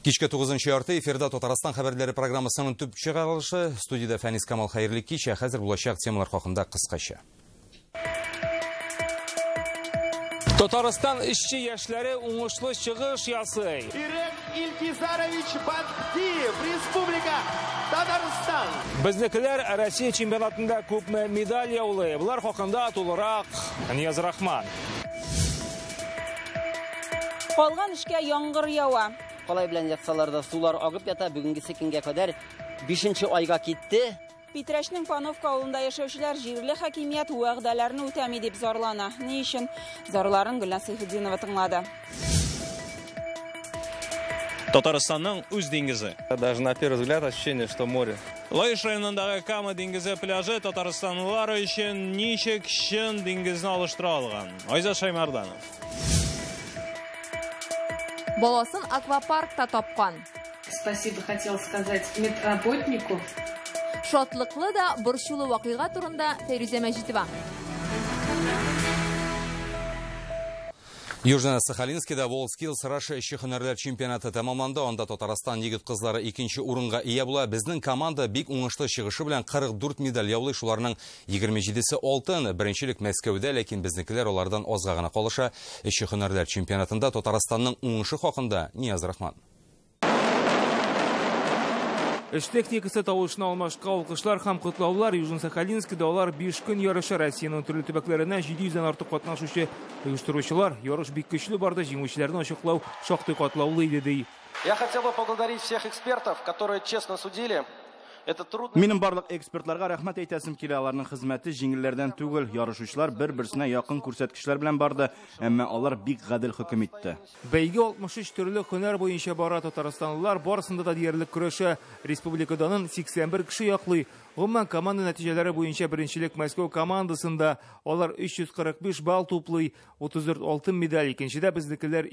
Кичке 9-нчы ярты эфирда Татарстан хәбәрләре программасының төп чыгарылышы. Студияда Фәнис Камал хәерле кичә, хәзер булачак темалар хакында кыскача. Татарстан эшче яшьләре уңышлы чыгыш ясый. Ирек Илгизарович Бактиев, Республика Татарстан. Безнекеләр Россия чемпионатында күпме медаль яулый. Булар хакында тулырак Нияз Рахман. Калган эшкә яңгыр ява. Калай белән ятсалар да сулар агып ята, бүгенге секингә кадәр 5нче айга китте. Питрәшнең Пановка авылында яшәүчеләр җирле хакимият вәгъдәләрне үтәми дип зарлана. Ни өчен? Зарларын Гөлназ Сайфетдинова тыңлады. Татарстанның үз диңгезе. Даже на первый взгляд ощущение, что море. Лаиш районындагы Кама диңгезе пляжы татарстанлылар өчен ничек чын диңгезне алыштыра алган. Айза Шаймарданов. Баласын аквапаркта тапкан. Спасибо хотел сказать медработнику. Шатлыклы да борчулы вакыйга турында Фәрүзә Мәҗитова. Южно-Сахалинскида WorldSkills Russia эшче һөнәрләр чемпионаты тәмамланды. Анда Татарстан егет кызлары 2нче урынга ия була. Безнең команда бик уңышлы чыгышы белән 44 медаль яулый, шуларның 27се алтын. Беренчелек Мәскәүдә, ләкин безнекеләр алардан азга гына калыша. Эшче һөнәрләр чемпионатында Татарстанның уңышы хакында Нияз Рахман. Эш техникасы тавышына алмашка алкышлар һәм котлаулар Южно-Сахалинскида алар 5 көн ярышы Россиянең төрле төбәкләренә 700-дән артык катнашучы оештыручылар. Ярыш бик көчле барды, җиңүчеләрне ачыклау шактый катлаулы иде ди. Я хотел бы поблагодарить всех экспертов, которые честно судили. Минем барлык экспертларга рәхмәт әйтәсем килә, аларның хезмәте җиңелләрдән түгел, ярышучылар бер-берсенә якын күрсәткечләр белән барды, әмма алар бик гадел хөкем итте. Бәйге 63 төрле һөнәр буенча бара, татарстанлылар барысында да диярлек көрәшә. Республикадан 81 кеше яклый. Гомумән команда нәтиҗәләре буенча беренчелек Мәскәү командасында алар 345 балл туплый, 34 алтын медаль, икенчедә безнекеләр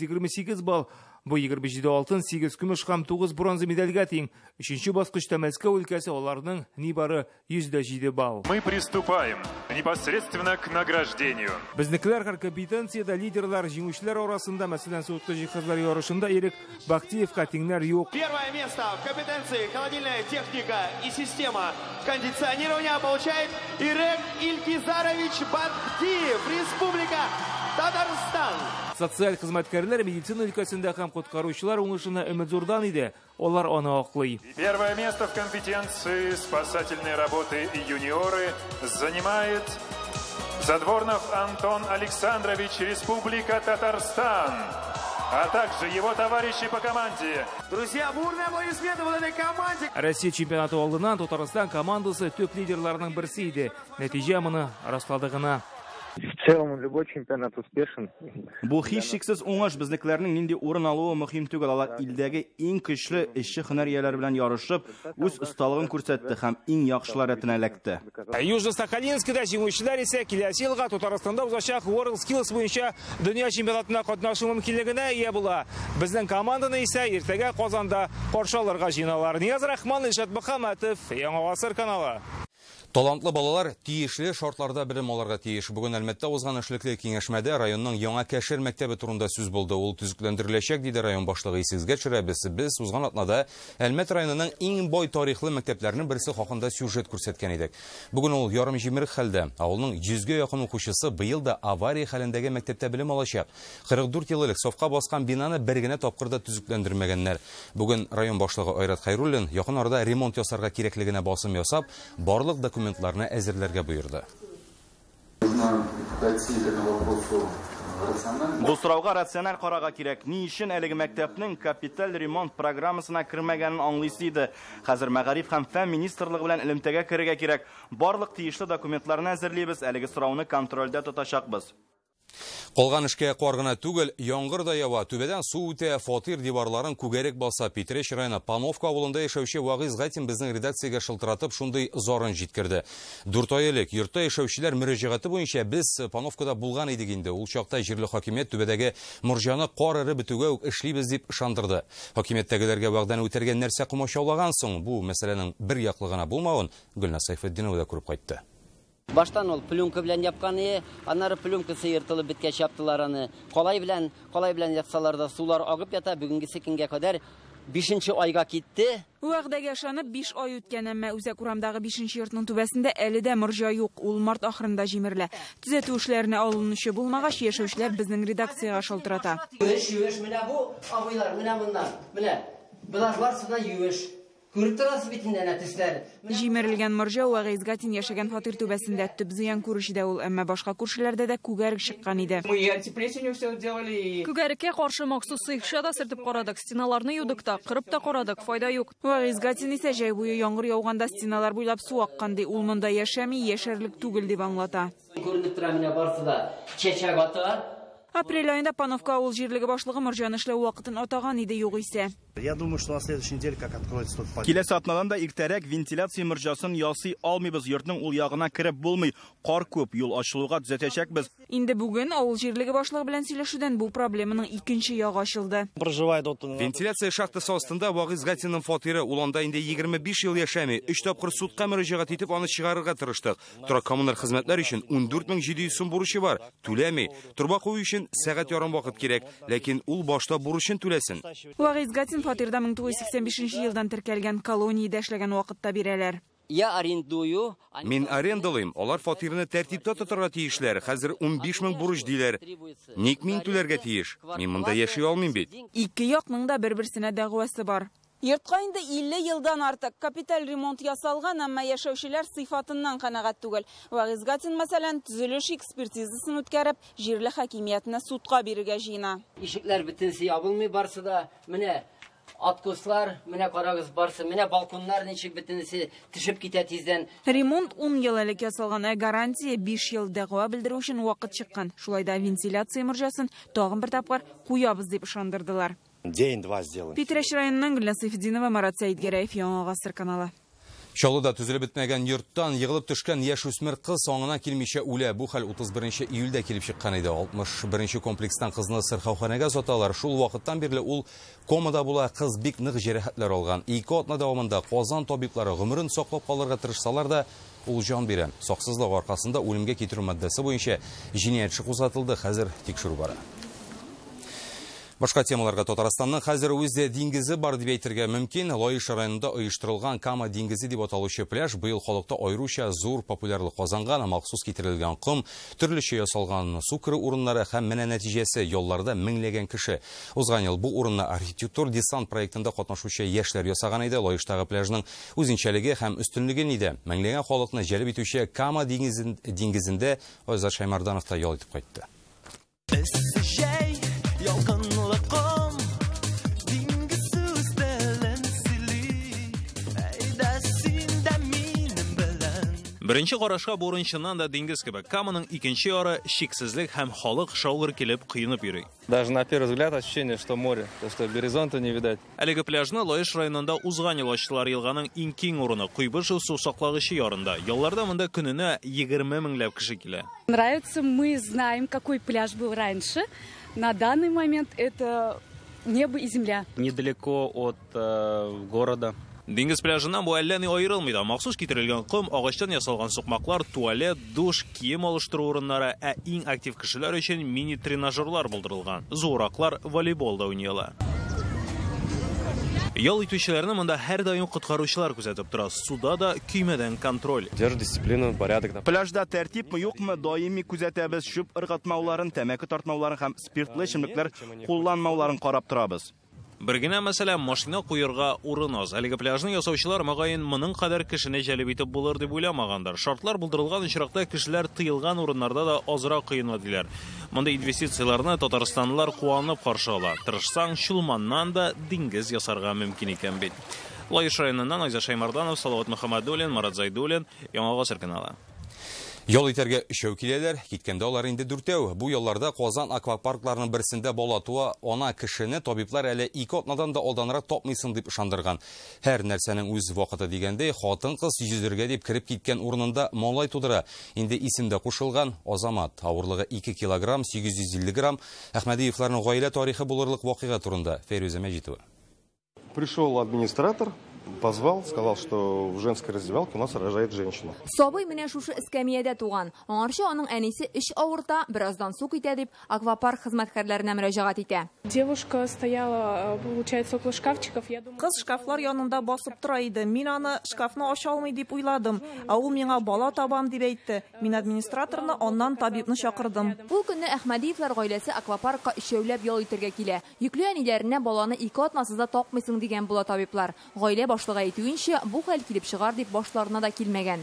228 балл. Бу 27 алтын, 8 көмеш һәм 9 бронза медальгә тиң. 3нче баскычта Мәскәү өлкәсе аларның нибары 107 балл. Мы приступаем непосредственно к награждению. Безнекеләр һәр компетенциядә лидерлар, җиңүчеләр арасында, мәсәлән, суыткы җиһазлар ярышында Ирек Бактиевка тиңнәр юк. Первое место в компетенции холодильная техника и система кондиционирования получает Ирек Илгизарович Бактиев, Республика Татарстан. Социаль хезмәткәрләр медицина өлкәсендә һәм коткаручылар уңышына өмет зурдан иде. Алар аны аклый. Первое место в компетенции спасательной работы юниоры занимает Задворнов Антон Александрович, Республика Татарстан, а также его товарищи по команде. Друзья, бурные аплодисменты вот этой команде. Россия чемпионаты алдыннан Татарстан командасы төп лидерларның берсе иде. Нәтиҗә моны раслады гына. В целом любой чемпионат успешен. Бу һичшиксез уңыш, безнекеләрнең нинди урын алуы мөһим түгел. Алар илдәге иң көчле эшче һөнәр ияләре белән ярышып, үз осталыгын күрсәтте һәм иң яхшылар рәтенә эләкте. Южно-Сахалинскида җиңүчеләр исә киләсе елга Татарстанда узачак WorldSkills буенча дөнья чемпионатына катнашу мөмкинлегенә ия була. Безнең команданы исә иртәгә Казанда каршы алырга җыйналар. Нияз Рахман, Илшат Мөхәммәтов, Яңа Гасыр каналы. Талантлы балалар тиешле шартларда белем алырга тиеш. Бүген Әлмәттә узган эшлекле киңәшмәдә районның яңа Кәшер мәктәбе турында сүз булды. Ул төзекләндереләчәк, диде район башлыгы. Исегезгә төшерәбез. Без узган атнада Әлмәт районының иң бай тарихлы мәктәпләренең берсе хакында сюжет күрсәткән идек. Бүген ул ярым җимерек хәлдә. Авылның 100гә якын укучысы быел да авария хәлендәге мәктәптә белем алачак. 44 ел элек совка баскан бинаны бер генә тапкырда төзекләндермәгәннәр. Бүген район башлыгы Айрат Хайруллин якын арада ремонт ясарга кирәклегенә басым ясап, барлык документларны әзерләргә буйырды. Бу сорауга рациональ карарга кирәк. Ни өчен әлеге мәктәпнең капиталь ремонт программасына кермәгәнен аңлыйсы иде. Хәзер Мәгариф һәм фән министрлыгы белән элемтәгә керергә кирәк. Барлык тиешле документларны әзерлибез, әлеге сорауны контрольдә тотачакбыз. Калган эшкә кар гына түгел, яңгыр да ява, түбәдән су үтә, фатир диварларын күгәрәк баса. Питрәш районы Пановка авылында яшәүче Вагыз Гатин безнең редакциягә шылтыратып шундый зарын җиткерде. 4 ай элек йортта яшәүчеләр мөрәҗәгате буенча без Пановкада булган идек инде. Ул чакта җирле хакимият түбәдәге морҗаны кар эреп бетүгә үк эшлибез дип ышандырды. Хакимияттәгеләргә вәгъдәне үтәргән нәрсә комачаулаган соң, бу мәсьәләнең бер яклы гына булмавын Гөлназ Сайфетдинова да күреп кайтты. Баштан ул пленка белән япканы, аннары пленкасы ертылып биткәч яптылар аны. Калай белән япсалар да сулар агып ята. Бүгенге көнгә кадәр 5нче айга китте. Вәгъдәгә ышанып 5 ай үткән, әмма Үзәк урамдагы 5нче йортның түбәсендә әле дә морҗа юк. Ул март ахырында җимерелә. Төзәтү эшләренә алынучы булмагач, яшәүчеләр безнең редакциягә шалтырата. Юеш менә бу абыйлар, менә моннан. Менә булар барсы да юеш. Күреп торасыз бит инде нәтисләр. Җимерелгән морҗа Вәгыйз Гатин яшәгән фатир түбәсендә төп зыян күрешүдә ул, әмма башка күршеләрдә дә күгәрек чыккан иде. Күгәреккә каршы махсус сыйкша да сөртеп карадык, стеналарны юдык та, кырып та карадык, файда юк. Вәгыйз Гатин исә җәй буе яңгыр яуганда стеналар буйлап су аккан ди. Ул монда яшәми, яшәрлек түгел дип аңлата. Күренеп тора менә барсы да чәчәк атыгар. Апрель айында Пановка авыл җирлеге башлыгы морҗаны эшләү вакытын атаган иде, юк исә. Я думаю, что на следующей неделе как откроется тот пакет. Киләсе атнадан да иртәрәк вентиляция морҗасын ясый алмыйбыз, йортның ул ягына кирип булмый. Кар күп, юл ачылуга төзәтәчәкбез. Инде бүген авыл җирлеге башлыгы белән сөйләшүдән бу проблеманың икенче ягы ачылды. Вентиляция шахтасы астында Вәгыйз Гатинның фатиры, ул анда инде 25 ел яшәми. 3 тапкыр судка мөрәҗәгать итеп аны чыгарырга тырыштык. Торак коммуналь хезмәтләр өчен 14700 сум бурычы бар. Түләми. Турба кую өчен сәгать ярым вакыт кирәк, ләкин ул башта бурычын түләсен. Вәгыйз Гатин фатирда 1985 елдан теркәлгән колониядә эшләгән вакытта бирәләр. Я арендую. Мин арендалыйм. Алар фатирны тәртиптә тотарга тиешләр. Хәзер 15000 бурыч диләр. Ник мин түләргә тиеш? Мин монда яши алмыйм бит. Ике якның да бер-берсенә дәгъвасы бар. Йортка инде 50 елдан артык капиталь ремонт ясалган, әмма яшәүчеләр сыйфатыннан канәгать түгел. Вәгыйз Гатин мәсәлән төзелеш экспертизасын үткәреп, җирле хакимиятне судка бирергә җыена. Ишекләр бөтенсе ябылмый барсы да, менә аткослар, менә карагыз барсы, менә балконнар ничек бөтенсе төшеп китә тиздән. Ремонт 10 ел элек ясалган, гарантия 5 ел дәгъва белдерү өчен вакыт чыккан. Шулай да вентиляция морҗасын тагын бер тапкыр куябыз дип ышандырдылар. День-два сделаем. Питрәш районының Гөлназ Сайфетдинова, Марат Сәйдгәрәев, Яңа Гасыр каналы. Чаллыда төзелеп бетмәгән йорттан егылып төшкән яшүсмер кыз соңына килмичә үлә. Бу хәл 31 июльдә килеп чыккан иде. 61 комплекстан кызны сырхауханәгә саталар. Шул вакыттан бирле ул комада була, кыз бик нык җәрәхәтләр алган. 2 атна дәвамында Казан табиблары гомерен саклап калырга тырышсалар да, ул җан бирә. Саксызлык аркасында үлемгә китерү маддәсе буенча җинаятьче кузгатылды. Хәзер тикшерү бара. Башка темаларга Татарстанның хәзер үзе диңгезе бар дип әйтергә мөмкин. Лаиш районында оештырылган Кама диңгезе дип аталучы пляж быел халыкта аеруча зур популярлык казанган, махсус китерелгән ком, төрлечә ясалган су кыру урыннары һәм менә нәтиҗәсе ялларда меңләгән кеше. Узган ел бу урынны архитектур десант проектында катнашучы яшьләр ясаган иде. Лаиштагы пляжның үзенчәлеге һәм өстенлеге нидә? Меңләгән халыкны җәлеп итүче Кама диңгезендә Айзат Шаймарданов та ял итеп кайтты. Беренче карашка бурынчыннан да диңгез кебек. Каманың икенче яры шиксезлек һәм халык шаугыр килеп кыйнып йөри. Даже на первый взгляд ощущение, что море, то что горизонта не видать. Әлеге пляжны Лаиш районында узган ел ачтылар. Елганың иң киң урыны Куйбыш су саклагычы ярында. Ялларда монда көненә 20 меңләп кеше килә. Нравится, мы знаем, какой пляж был раньше. На данный момент это небо и земля. Недалеко от города. Диңгез пляжынан бу әллә ни аерылмый да. Махсус китерелгән ком, агачтан ясалган сукмаклар, туалет, душ, кием алыштыру урыннары, иң актив кешеләр өчен мини-тренажерлар булдырылган. Зураклар волейболда уйныйлар. Ял итүчеләрне монда һәр даим коткаручылар күзәтеп тора. Суда да көймәдән контроль. Держит дисциплину, порядок. Пляжда тәртипме, юкмы, даими күзәтәбез. Шүп ыргытмауларын, тәмәке тартмауларын һәм спиртлы эчемлекләр кулланмауларын карап торабыз. Бер генә мәсәлә машина куярга урын аз. Әлеге пляжны ясаучылар мөгаен моның кадәр кешене җәлеп итеп булыр дип уйламагандар. Шартлар булдырылган очракта кешеләр тыелган урыннарда да азрак кыйнала диләр. Монда инвестицияларны татарстанлылар куанып каршы ала. Тырышсаң, Чулманнан да диңгез ясарга мөмкин икән бит. Лаиш районыннан Айзат Шаймарданов, Салават Мөхәммәдуллин, Марат Зайдуллин, Яңа Гасыр каналы. Ял итәргә 3 киләләр, киткәндә алар инде 4. Бу ялларда Казан аквапаркларының берсендә бала туа, ана кешене табиблар әле 2 атнадан да алданрак тапмыйсын дип ышандырган. Һәр нәрсәнең үз вакыты дигәндә, хатын-кыз йөзәргә дип кирип киткән урынында малай тудыра. Инде исемдә кушылган Азамат, авырлыгы 2 килограмм 850 грамм, Әхмәдиевләрнең гаилә тарихы булырлык вакыйга турында Фәрүзә Мәҗитова. Пришел администратор, позвал, сказал, что в женской раздевалке у нас рожает женщина. Сабый менә шушы эскәмиядә туган. Аңарчы аның әнисе эш авырта, бераздан су китә дип, аквапарк хезмәткәрләренә мөрәҗәгать итә. Девушка стояла, получается, около шкафчиков. Кыз шкафлар янында басып тора иде. Мин аны шкафны ача алмый дип уйладым. Ул миңа бала табам дип әйтте. Мин администраторны, аннан табибны чакырдым. Ул көнне Әхмәдиевләр гаиләсе аквапаркка өчәүләп ял итәргә килә. Йөкле әниләренә баланы 2 атнасызда тапмыйсың дигән була табиблар. Гаилә башлыгы әйтүенчә, бу хәл килеп чыгар дип башларына да килмәгән.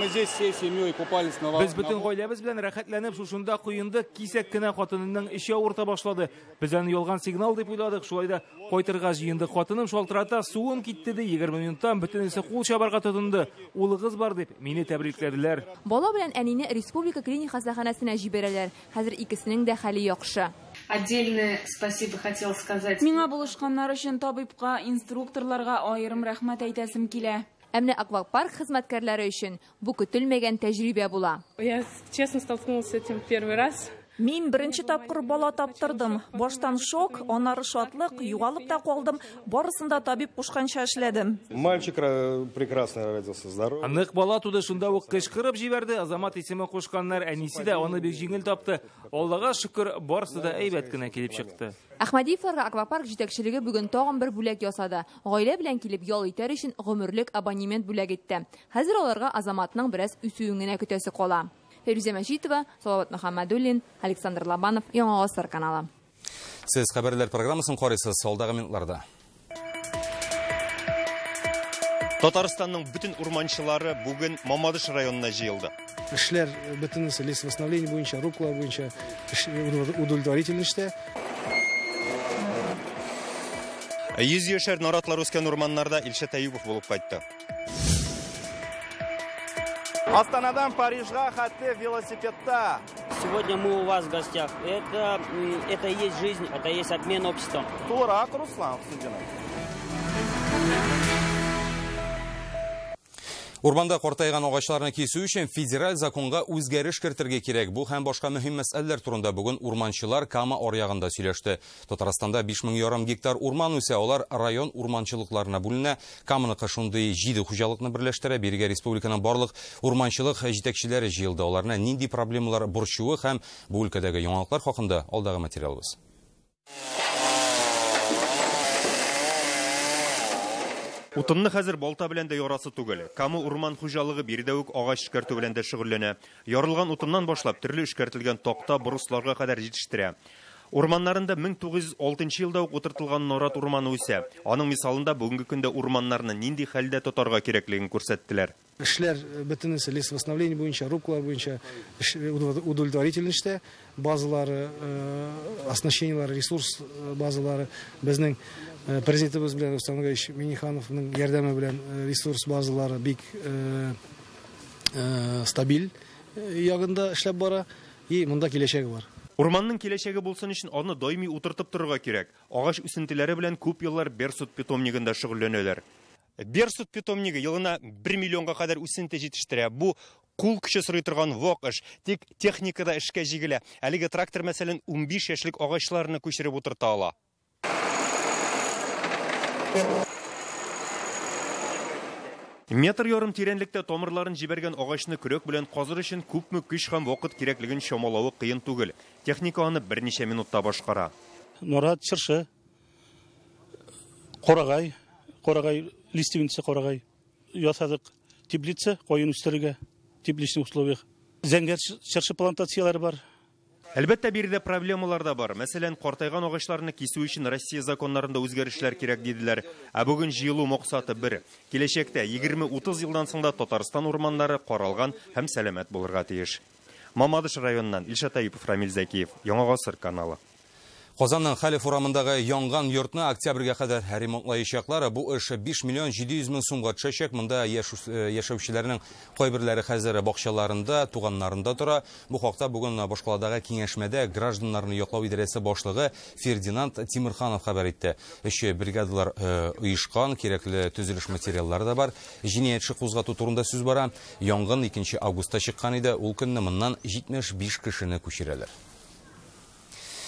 Без бөтен гаиләбез белән рәхәтләнеп шушында куендык, кисәк кенә хатынының эше авырта башлады. Без аны ялган сигнал дип уйладык, шулай да кайтырга җыендык. Хатыным шалтырата, суым китте ди, 20 минуттан бөтенесе кул чабарга тотынды. Улыгыз бар дип мине тәбрикләделәр. Бала белән әнине республика клиник хастаханәсенә җибәрәләр. Хәзер икесенең дә хәле яхшы. Отдельное спасибо хотел сказать. Миңа булышканнар өчен табибка, инструкторларга аерым рәхмәт әйтәсем килә. Әмма аквапарк хезмәткәрләре өчен бу көтелмәгән тәҗрибә була. Я честно столкнулась с этим первый раз. Мин беренче тапкыр бала таптырдым. Баштан шок, аннары шатлык, югалып та калдым. Барысында табиб кушканча эшләдем. Мальчик прекрасно родился, здоровый. Анык бала туды, шунда ук кычкырып җибәрде. Азамат исеме кушканнар, әнисе дә аны бик җиңел тапты. Аллага шөкер, барысы да әйбәт кенә килеп чыкты. Әхмәдиевләргә аквапарк җитәкчелеге бүген тагын бер бүләк ясады. Гаилә белән килеп ял итәр өчен гомерлек абонемент бүләк итте. Хәзер аларга Азаматның бераз үсүен генә көтәсе кала. Фирүзә Мәҗитова, Салават Мөхәммәдуллин, Александр Лобанов, Яңа Гасыр каналы. Сез хәбәрләр программасын карыйсыз, алдагы минутларда. Татарстанның бүтін урманчылары бүген Мамадыш районына җыелды. Эшләр бөтенесе лесовосстановление буенча, руклар буенча удовлетворительно эштә. 100 яшәр наратлар үскән урманнарда Илшат Әюбов булып кайтты. Астанадан Парижга хәтта велосипедта. Сегодня мы у вас в гостях. Это и есть жизнь, это и есть обмен обществом. Турак Руслан Хусудинов. Урманда картайган агачларны кесү өчен федераль законга үзгәреш кертергә кирәк. Бу һәм башка мөһим мәсьәләләр турында бүген урманчылар Кама аръягында сөйләште. Татарстанда 5500 гектар урман үсә, алар район урманчылыкларына бүленә. Каманыкы шундый 7 хуҗалыкны берләштерә. Биргә республиканың барлык урманчылык җитәкчеләре җыелды. Аларны нинди проблемалар борчуы һәм бу өлкәдәге яңалыклар хакында алдагы материалыбыз. Утынны хәзер балта белән дә ярасы түгел. Кама урман хуҗалыгы биредә үк агач эшкәртү белән дә шөгыльләнә. Ярылган утыннан башлап төрле эшкәртелгән такта, брусларга кадәр җитештерә. Урманнарында 1906 елда ук утыртылган нарат урманы үсә. Аның мисалында бүгенге көндә урманнарны нинди хәлдә тотарга кирәклеген күрсәттеләр. Эшләр бөтенесе лесовосстановление буенча, руклар буенча удовлетворительно эштә. Базалары, оснащениелары, ресурс базалары безнең Президентыбыз белән Рустам Гаич Минихановның ярдәме белән ресурс базалары бик стабиль ягында эшләп бара, и монда киләчәге бар. Урманның киләчәге булсын өчен аны даими утыртып торырга кирәк. Агач үсентеләре белән күп еллар Берсут питомнигында шөгыльләнәләр. Берсут питомниги елына 1 миллионга кадәр үсенте җитештерә. Бу кул көче сорый торган вак эш, тик техникада эшкә җигелә. Әлеге трактор мәсәлән 15 яшьлек агачларны күчереп утырта ала. Метр ярым тирәнлектә тамырларын җибәргән агачны көрәк белән казыр өчен күпме көч һәм вакыт кирәклеген чамалавы кыен түгел. Техника аны берничә минутта башкара. Нарат, чыршы, карагай, листивница карагай, ясадык, теплица, коен үстерергә, тепличный условиях. Зәңгәр чыршы плантацияләре бар. Әлбәттә, биредә проблемалар да бар. Мәсәлән, картайган агачларны кисү өчен Россия законнарында үзгәрешләр кирәк диделәр. Ә бүген җыелу максаты бер. Киләчәктә 20-30 елдан соң да Татарстан урманнары каралган һәм сәламәт булырга тиеш. Мамадыш районыннан Илшат Әюпов, Рамил Зәкиев, Яңа Гасыр каналы. Казанның Хәлиф урамындагы янган йортны октябрьгә кадәр ремонтлаячаклар. Бу эш 5 миллион 700 мең сумга төшәчәк. Монда яшәүчеләрнең кайберләре хәзер бакчаларында, туганнарында тора. Бу хакта бүген башкаладагы киңәшмәдә гражданнарны яклау идарәсе башлыгы Фердинанд Тимирханов хәбәр итте. Эшче бригадалар оешкан, кирәкле төзелеш материаллары да бар. Җинаятьче кузгату турында сүз бара. Янгын 2 августта чыккан иде. Ул көнне моннан 75 кешене күчерәләр.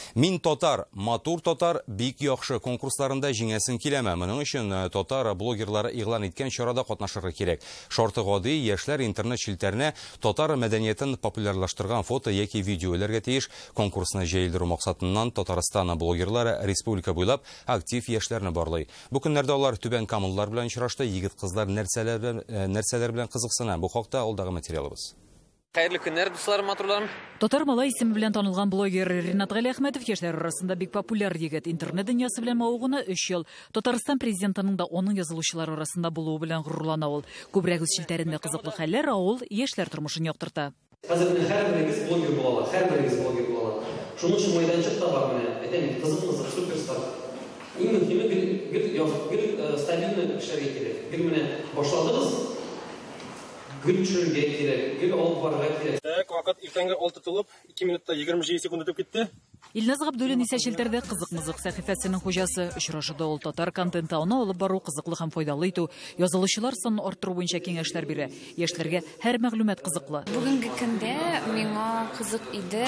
Мин Тотар, Матур Тотар бик яхшы конкурсларында җиңәсен киләме. Моның өчен Тотар блогерлары игълан иткән чарада катнашырга кирәк. Шарты гади яшьләр интернет челтәренә татар мәдәниятен популярлаштырган фото яки видеоларга тиеш. Конкурсны җәелдерү максатыннан Татарстан блогерлары республика буйлап актив яшьләрне барлый. Бу көннәрдә алар түбән камыллар белән очрашты, егет-кызлар нәрсәләр белән кызыксына. Бу хакта алдагы материалыбыз. Хәерле көннәр, дусларым, матурларым. Татар малай исеме белән танылган блогер Ринат Гали Әхмәтов яшьләр арасында бик популяр егет. Интернет дөньясы белән мавыгуны 3 ел. Татарстан президентының да оның язылучылар арасында булуы белән горурлана ул. Күбрәк үз челтәрендә кызыклы хәлләр, ул яшьләр тормышын яктырта. Хәзер һәрберегез блогер булалар, һәрберегез блогер булалар. Шуның өчен мәйданчык та бар менә. Әйтәм, кызык, суперстар. Иң мөһиме гел стабильный эшләргә кирәк. Гел менә башладыгыз. Гел төшерергә кирәк, гел алып барырга кирәк. Вакыт иртәнге 6 тулып, 2 минутта 27 секунд үтеп китте. Илназ Габдуллин исә челтәрдә кызык-мызык сәхифәсенең хуҗасы. Очрашуда ул татар контенты аны алып бару кызыклы һәм файдалы итү, язылучылар санын арттыру буенча киңәшләр бирә. Яшьләргә һәр мәгълүмат кызыклы. Бүгенге көндә миңа кызык иде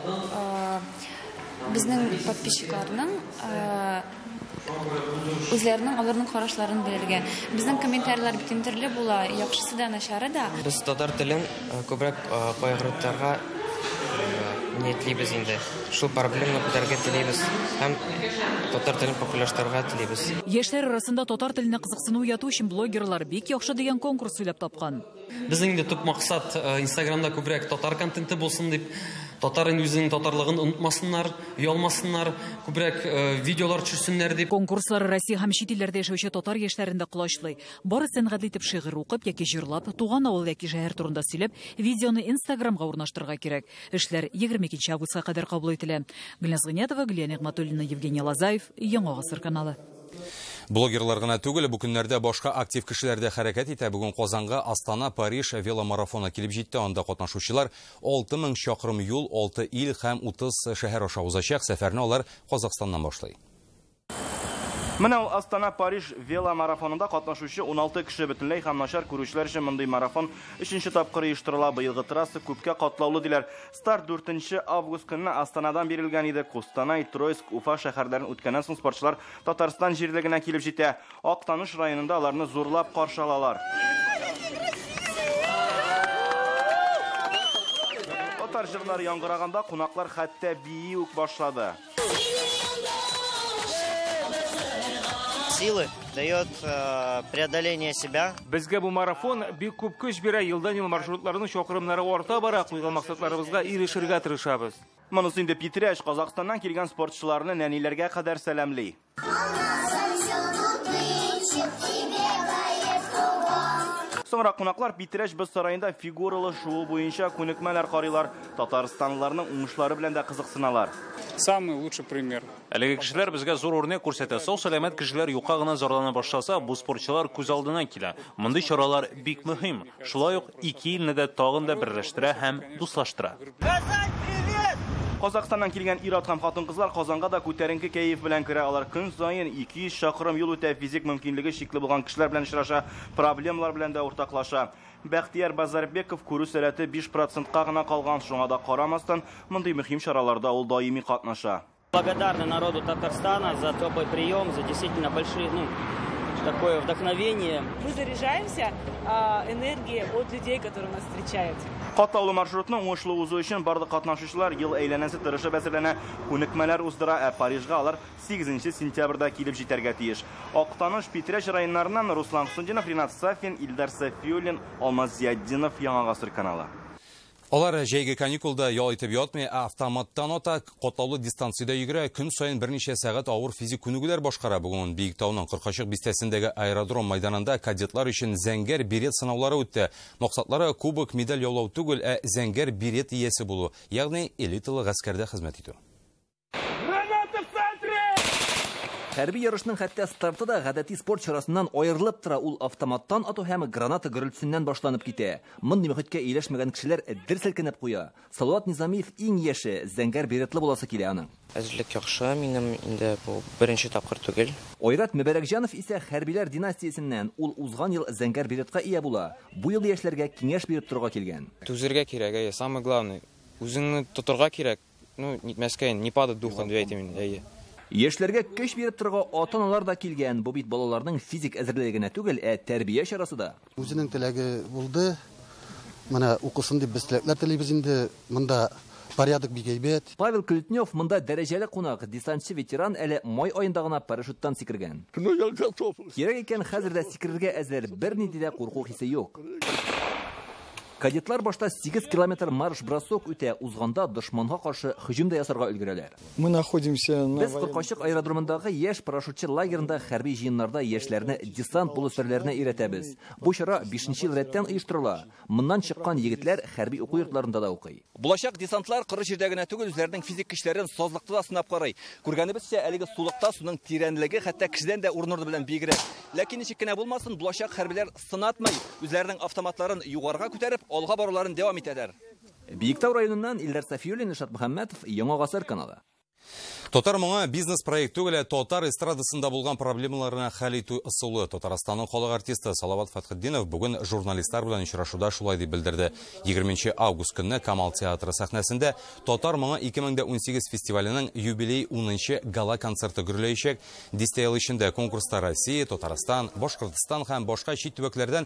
безнең подписчикларның үзләренең аларның карашларын белергә. Безнең комментарийлар бит төрле була, яхшысы да, начары да. Без татар телен күбрәк кайгыртырга ниятлибез инде. Шул проблеманы күтәрергә телибез һәм татар телен популярлаштырырга телибез. Яшьләр арасында татар теленә кызыксыну уяту өчен блогерлар бик яхшы дигән конкурс уйлап тапкан. Безнең дә төп максат Инстаграмда күбрәк татар контенты булсын дип, татар үзенең татарлыгын онытмасыннар, ялмасыннар, күбрәк видеолар төшерсеннәр дип. Конкурслар Россия һәм чит илләрдә яшәүче татар яшьләрендә кулачлый. Бары сәнгатьле итеп шигырь укып яки җырлап, туган авыл яки шәһәр турында сөйләп, видеоны Инстаграмга урнаштырырга кирәк. Эшләр 22 августка кадәр кабул ителә. Гөлназ Гыйниятова, Гөлия Нигъмәтуллина, Евгений Лазаев, Яңа гасыр каналы. Блогерлар гына түгел, бу көннәрдә башка актив кешеләр дә хәрәкәт итә. Бүген Казанга Астана Париж веломарафоны килеп җитте. Анда катнашучылар 6000 чакрым юл, 6 ил һәм 30 шәһәр аша узачак. Сәфәрне алар Казакъстаннан башлый. Менә ул Астана Париж веломарафонында катнашучы 16 кеше бөтенләй һәм начар күрүчеләр өчен мондый марафон 3нче тапкыр оештырыла. Быелгы трасса күпкә катлаулы диләр. Старт 4 август көнне Астанадан бирелгән иде. Костанай, Троицк, Уфа шәһәрләрен үткәннән соң спортчылар Татарстан җирлегенә килеп җитә. Актаныш районында аларны зурлап каршы алалар. Татар җырлары яңгыраганда кунаклар хәтта бии үк башлады. Силы дает преодоление себя. Безгә бу марафон бик күп көч бирә. Елдан-ел маршрутларның чакрымнары арта бара. Куйган максатларыбызга ирешергә тырышабыз. Монысы инде Питрәш, Казакъстаннан килгән спортчыларны нәниләргә кадәр сәламли. Соңра кунаклар Питрәш без сараенда фигуралы шоу буенча күнекмәләр карыйлар. Татарстанлыларның уңышлары белән дә кызыксыналар. Самый лучший пример. Әлеге кешеләр безгә зур үрнәк күрсәтә. Сау сәламәт кешеләр юка гына зарлана башласа, бу спортчылар күз алдына килә. Мондый чаралар бик мөһим. Шулай ук ике илне дә тагын да берләштерә һәм дуслаштыра. Казакъстаннан килгән ир-ат һәм хатын-кызлар Казанга да күтәренке кәеф белән керә. Алар көн саен 200 чакрым юл үтә, физик мөмкинлеге шикле булган кешеләр белән очраша, проблемалар белән дә уртаклаша. Бәхтияр Базарбеков күрү сәләте 5%-ка гына калган, шуңа да карамастан, мондый мөһим чараларда ул даими катнаша. Благодарны народу Татарстана за теплый прием, за действительно большие, такое вдохновение. Мы заряжаемся энергией от людей, которые нас встречают. Катлаулы маршрутның уңышлы узуы өчен барлык катнашучылар ел әйләнәсе тырышып әзерләнә, күнекмәләр уздыра, Парижга алар 8 сентябрьдә килеп җитәргә тиеш. Актаныш, Питрәш районнарыннан Руслан Сундинов, Ринат Сафин, Илдар Сафиуллин, Алмаз Зияддинов, Яңа гасыр каналы. Алар җәйге каникулда ял итеп ятмый, автоматтан ата, катлаулы дистанциядә йөгерә, көн саен берничә сәгать авыр физик күнегүләр башкара. Бүген Биектауның Кыркачык бистәсендәге аэродром мәйданында кадетлар өчен зәңгәр берет сынаулары үтте. Максатлары кубок, медаль яулау түгел, зәңгәр берет иясе булу, ягъни элиталы гаскәрдә хезмәт итү. Хәрби ярышның хәтта старты да гадәти спорт чарасыннан аерылып тора. Ул автоматтан ату һәм граната гөрелтүсеннән башланып китә. Мондый мөхиткә ияләшмәгән кешеләр дер селкенеп куя. Салават Низамиев иң яше зәңгәр беретлы буласы килә аның. Әзерлек яхшы, минем инде бу беренче тапкыр түгел. Айрат Мөбәрәкҗанов исә хәрбиләр династиясеннән. Ул узган ел зәңгәр беретка ия була. Бу ел яшьләргә киңәш биреп торырга килгән. Түзергә кирәк, самое главное. Үзеңне тотырга кирәк. нитмәскәен, не падать духом, дип әйтим инде. Яшьләргә көч биреп торган ата-аналар да килгән. Бу бит балаларның физик әзерлегенә түгел, тәрбия чарасы да. Үзенең теләге булды. Менә укысын дип без теләкләр телибез инде. Монда порядок бик әйбәт. Павел Клютнев монда дәрәҗәле кунак, десантчы ветеран, әле май аенда гына парашюттан сикергән. Кирәк икән хәзер дә сикерергә әзер, бернинди дә курку хисе юк. Кадетлар башта 8 километр марш-бросок үтә, узганда дошманга каршы һөҗүм дә ясарга өлгерәләр. Мы находимся на Без Кыркачык аэродромындагы яшь парашютчы лагерында хәрби җыеннарда яшьләрне десант булу серләренә өйрәтәбез. Бу чара 5нче ел рәттән оештырыла. Моннан чыккан егетләр хәрби уку йортларында да укый. Булачак десантлар коры җирдә генә түгел, үзләренең физик көчләрен сазлыкта да сынап карый. Күргәнебезчә, әлеге сулыкта суның тирәнлеге хәтта кешедән дә урыннорды белән бигрәк. Ләкин ничек кенә булмасын, булачак хәрбиләр сынатмый, үзләренең автоматларын югарыга күтәреп, алга баруларын дәвам итәләр. Биектау районыннан Илдар Сафиуллин, Ишат Мөхәммәтов, Яңа Гасыр каналы. Татар моңа бизнес-проект түгеле татар эстрадасында булган проблемаларына хәл итү ысулы. Татарстанның халык артисты Салават Фатхетдинов бүген журналистлар белән очрашуда шулай дип белдерде. 20 август көнне Камал театры сәхнәсендә Татар моңа 2018 фестиваленең юбилей 10нчы гала концерты гөрләячәк. Дистә ел эчендә конкурста Россия, Татарстан, Башкортстан һәм башка чит төбәкләрдән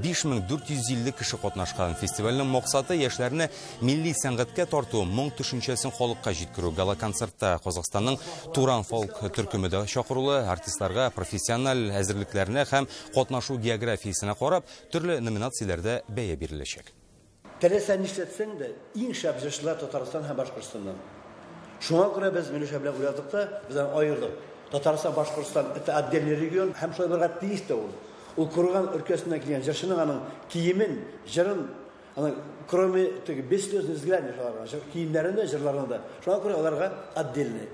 5450 кеше катнашкан. Фестивальнең максаты яшьләрне милли сәнгатькә тарту, моң төшенчәсен халыкка җиткерү. Гала концертта Казахстанның Туран фолк төркеме дә чакырылы, артистларга профессиональ әзерлекләренә һәм катнашу географиясенә карап, төрле номинацияләрдә бәя биреләчәк. Теләсәң нишләтсәң дә, иң шәп җырчылар Татарстан һәм Башкортстаннан. Шуңа күрә без Миләүшә белән уйладык та, бездән аердык. Татарстан, Башкортстан это отдельный регион, һәм шулай бергә тиеш тә ул. Ул Курган өлкәсенә килгән җырчының аның киемен, җырын, кроме бесслезных взглядов, киемнәрендә, җырларында. Шуңа күрә аларга отдельный.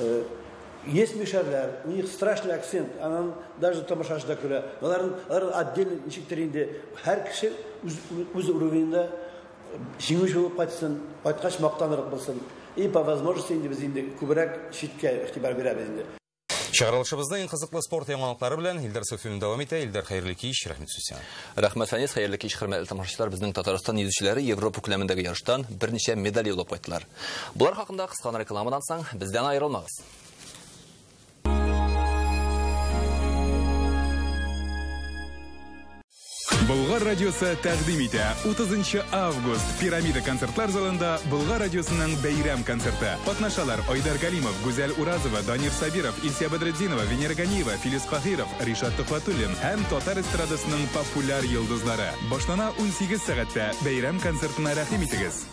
Есть мишәрләр, у них страшный акцент, анан даже тамашачыда күрә. Алар отдельный ничектер инде һәр кеше үз уровенендә җиңүче булып кайтсын, кайткач мактанырга булсын. И по возможности инде без инде күбрәк читкә игътибар бирәбез инде. Чыгарылышыбызда иң кызыклы спорт яңалыклары белән Илдар Софиуллин дәвам итә. Илдар, хәерле кич, рәхмәт сүз. Рәхмәт Фәнис, хәерле кич, хөрмәтле тамашачылар. Безнең Татарстан йөзүчеләре Европа күләмендәге ярыштан берничә медаль яулап кайттылар. Булар хакында кыска рекламадан соң бездән аерылмагыз. Болгар радиосы тәкъдим итә 30 август Пирамида концертлар залында Болгар радиосының бәйрәм концерты. Катнашалар Айдар Галимов, Гүзәл Уразова, Данир Сабиров, Илсия Бадретдинова, Венера Ганиева, Филис Кахиров, Ришат Тухватуллин һәм татар эстрадасының популяр йолдызлары. Башлана 18 сәгатьтә бәйрәм концертына рәхим итегез.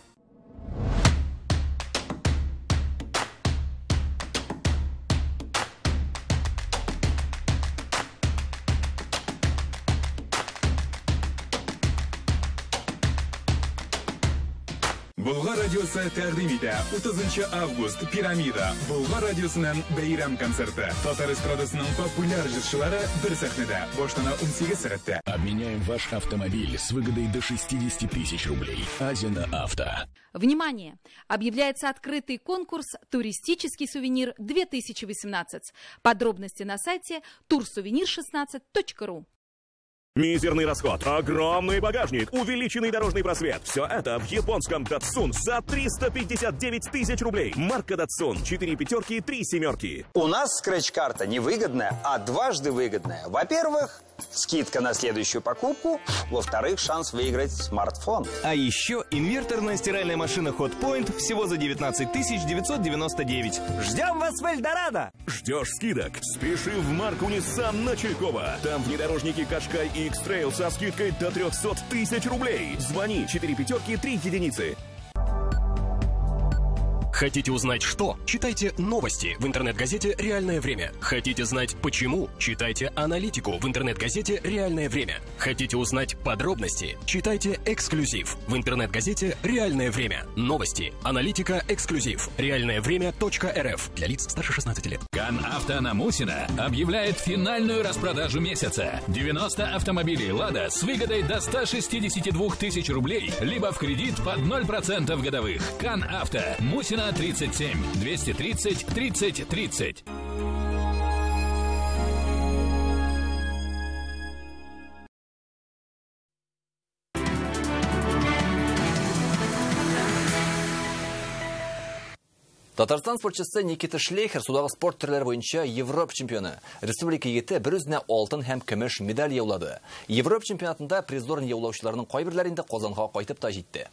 Болгар радиосы тәкъдим итә 30 август Пирамида Болгар радиосының бәйрәм концерты. Татар эстрадасының популяр җырчылары бер сәхнәдә. Башлана 18 сәгатьтә. Обменяем ваш автомобиль с выгодой до 60 тысяч рублей. Азино Авто. Внимание! Объявляется открытый конкурс «Туристический сувенир 2018». Подробности на сайте tursouvenir16.ru. Мизерный расход, огромный багажник, увеличенный дорожный просвет. Все это в японском Datsun за 359 тысяч рублей. Марка Datsun 4 пятерки, 3 семерки. У нас скретч-карта не выгодная, а дважды выгодная. Во-первых, скидка на следующую покупку. Во-вторых, шанс выиграть смартфон. А еще инверторная стиральная машина Hotpoint всего за 19 999. Ждем вас в Эльдорадо! Ждешь скидок? Спеши в марку Nissan на Чайкова. Там внедорожники Qashqai и X-Trail со скидкой до 300 тысяч рублей. Звони 4 пятерки, 3 единицы. Хотите узнать что? Читайте новости в интернет-газете «Реальное время». Хотите знать почему? Читайте аналитику в интернет-газете «Реальное время». Хотите узнать подробности? Читайте эксклюзив в интернет-газете «Реальное время». Новости, аналитика, эксклюзив. Реальное время.рф для лиц старше 16 лет. КанАвто на Мусина объявляет финальную распродажу месяца. 90 автомобилей «Лада» с выгодой до 162 тысяч рублей, либо в кредит под 0% годовых. КанАвто. Мусина 37 230 30 30. Татарстан спортчысы Никита Шлейхер судағы спорт түрлері бойынша Европа чемпионы. Республика егеті бір өзіне алтын һәм көмеш медаль яулады. Европа чемпионатында призорын яулаушыларының қайбірлерінде Қозанға қайтып та жетті.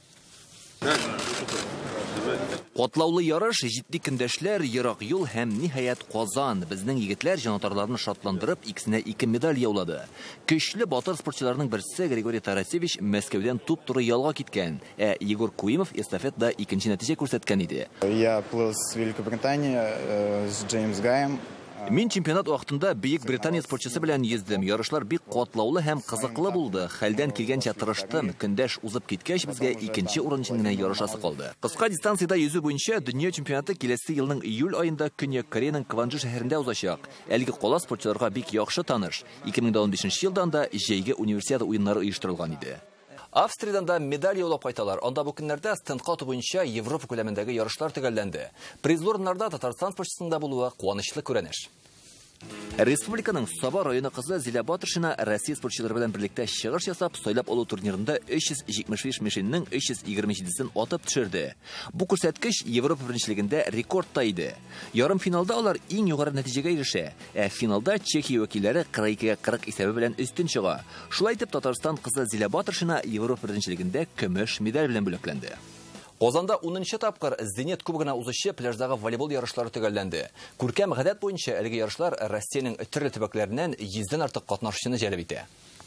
Котлаулы ярыш, җитди көндәшләр, ерак юл һәм ниһаять Казан. Безнең егетләр җанатарларны шатландырып, икесенә 2 медаль яулады. Көчле батыр спортчыларның берсе Григорий Тарасевич Мәскәүдән туп-туры ялга киткән, Егор Куимов эстафетада икенче нәтиҗә күрсәткән иде. Я плыл с Великобритании с Джеймс Гаем. Мин чемпионат вакытында Бөек Британия спортчысы белән йөздем. Ярышлар бик катлаулы һәм кызыклы булды. Хәлдән килгәнчә тырыштым. Көндәш узып киткәч, безгә икенче урын өчен генә ярышасы калды. Кыска дистанциядә йөзү буенча дөнья чемпионаты киләсе елның июль аенда Көньяк Кореяның Кванжу шәһәрендә узачак. Әлеге кала спортчыларга бик яхшы таныш. 2015 елда анда җәйге универсиада уеннары оештырылган иде. Австриядән да медаль яулап кайталар. Анда бу көннәрдә стендка ату буенча Европа күләмендәге ярышлар төгәлләнде. Призлы урыннарда Татарстан спортчысында булуы куанычлы күренеш. Республиканың Саба районы кызы Зилә Батыршина Россия спортчылары белән берлектә чыгыш ясап, сайлап алу турнирында 375 мишеннең 327-сен атып төшерде. Бу күрсәткеч Европа беренчелегендә рекордта иде. Ярым финалда алар иң югары нәтиҗәгә ирешә, финалда Чехия вәкилләре 42-га 40 исәбе белән үстен чыга. Шулай итеп Татарстан кызы Зилә Батыршина Европа беренчелегендә көмеш медаль белән бүләкләнде. Казанда 10-нчы тапкыр Зенит кубогына узучы пляждагы волейбол ярышлары төгәлләнде. Күркәм гадәт буенча әлеге ярышлар Россиянең төрле төбәкләреннән 100дән артык катнашучыны җәлеп итә.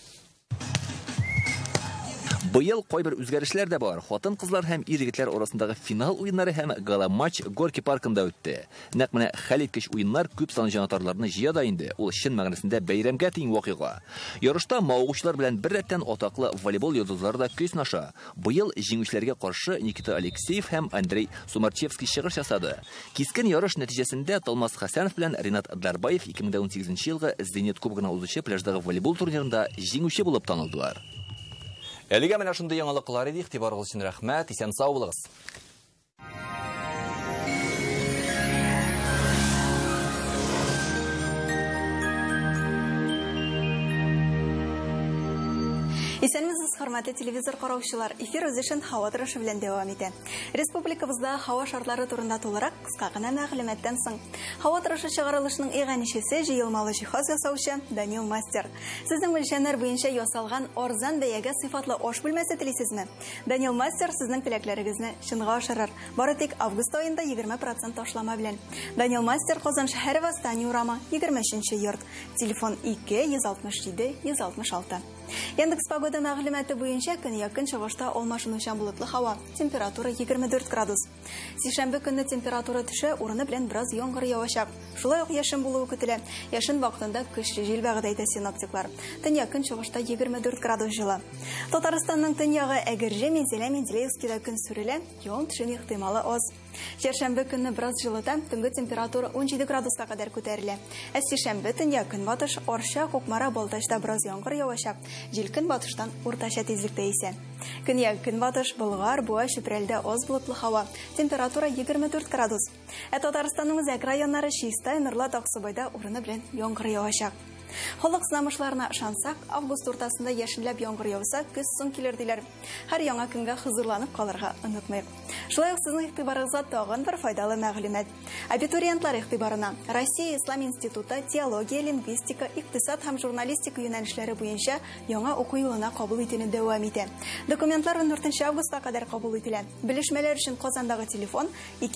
Быел кайбер үзгәрешләр дә бар. Хатын-кызлар һәм ир-егетләр арасындагы финал уеннары һәм гала матч Горки паркында үтте. Нәкъ менә хәлиткеч уеннар күп сан җанатарларны җыя да инде. Ул чын мәгънәсендә бәйрәмгә тиң вакыйга. Ярышта мавыгучылар белән бер рәттән атаклы волейбол йолдызлары да көй сынаша. Быел җиңүчеләргә каршы Никита Алексеев һәм Андрей Сумарчевский чыгыш ясады. Кискен ярыш нәтиҗәсендә Талмас Хәсәнов белән Ринат Дарбаев 2018 елгы Зенит кубогына узучы пляждагы волейбол турнирында җиңүче булып танылдылар. Әлегә менә шундый яңалыклар иде, игътибарыгыз өчен рәхмәт, исән сау булыгыз. Исәнмесез, хөрмәтле телевизор караучылар, эфир үз эшен һава торышы белән дәвам итә. Республикабызда һава шартлары турында тулырак кыска гына мәгълүматтан соң. Һава торышы чыгарылышының иганичесе җыелмалы җиһаз ясаучы Данил Мастер. Сезнең белчәннәр буенча ясалган арзан бәягә сыйфатлы аш бүлмәсе телисезме? Данил Мастер сезнең теләкләрегезне чынга ашырыр. Бары тик август аенда 20% ташлама белән. Данил Мастер Казан шәһәре Восстание урамы 23-нче йорт. Телефон 2-167-166. Яндекс погода мәгълүматы буенча көн якын чыгышта алмашынучан булытлы һава, температура 24 градус. Сишәмбе көнне температура төшә, урыны белән бераз яңгыр явачак. Шулай ук яшен булуы көтелә. Яшен вакытында көчле җил вәгъдә итә синоптиклар. Төньяк көн чыгышта 24 градус җылы. Татарстанның төньягы Әгерҗе, Мензелә, Менделеевскида көн сүрелә, явым төшү ихтималы аз. Чәршәмбе көнне бераз җылыта, төнге температура 17 градуска кадәр күтәрелә. Сишәмбе төньяк көнбатыш, Арча, Кукмара, Балтачта бераз яңгыр явачак. Җил көнбатыштан уртача тизлектә исә. Көньяк көнбатыш, Болгар, Буа, Чүпрәлдә аз булытлы һава, температура 24 градус. Татарстанның үзәк районнары Чистай, Нырлат, Аксубайда урыны белән яңгыр явачак. Халык сынамышларына ышансак, август уртасында яшенләп яңгыр яуса, көз соң килер диләр. Һәр яңа көнгә хәзерләнеп калырга онытмыйк. Шулай ук сезнең игътибарыгызга тагын бер файдалы мәгълүмат. Абитуриентлар игътибарына Россия Ислам институты теология, лингвистика, икътисад һәм журналистика юнәлешләре буенча яңа уку елына кабул итүне дәвам итә. Документлар 14 августка кадәр кабул ителә. Белешмәләр өчен Казандагы телефон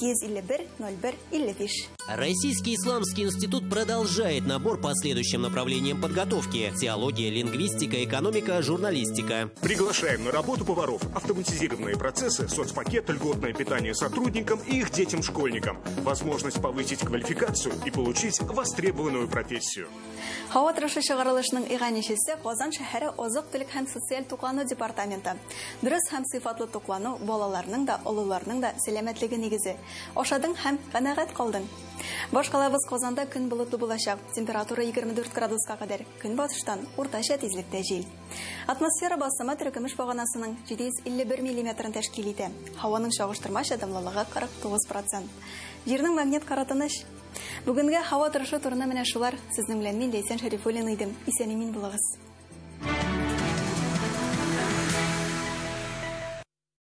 251 01 55. Российский исламский институт продолжает набор по следующим направлениям подготовки: теология, лингвистика, экономика, журналистика. Приглашаем на работу поваров, автоматизированные процессы, соцпакет, льготное питание сотрудникам и их детям-школьникам, возможность повысить квалификацию и получить востребованную профессию. Һава торышы чыгарылышының иганичесе Казан шәһәре азык-төлек һәм социаль туклану департаменты. Дөрес һәм сыйфатлы туклану балаларның да, олыларның да сәламәтлеге нигезе. Ашадың һәм канәгать калдың. Башкалабыз Казанда көн болытлы булачак. Температура 24 градуска кадәр. Көнбатыштан уртача тизлектә җил. Атмосфера басымы төркемеш баганасының 751 мм тәшкил итә. Һаваның чагыштырмача дымлылыгы 49%. Җирнең магнит каратыныш. Бүгенгә һава торышы турында менә шулар. Сезнең белән мин Ләйсән Шәрифуллина идем. Исән-имин булыгыз.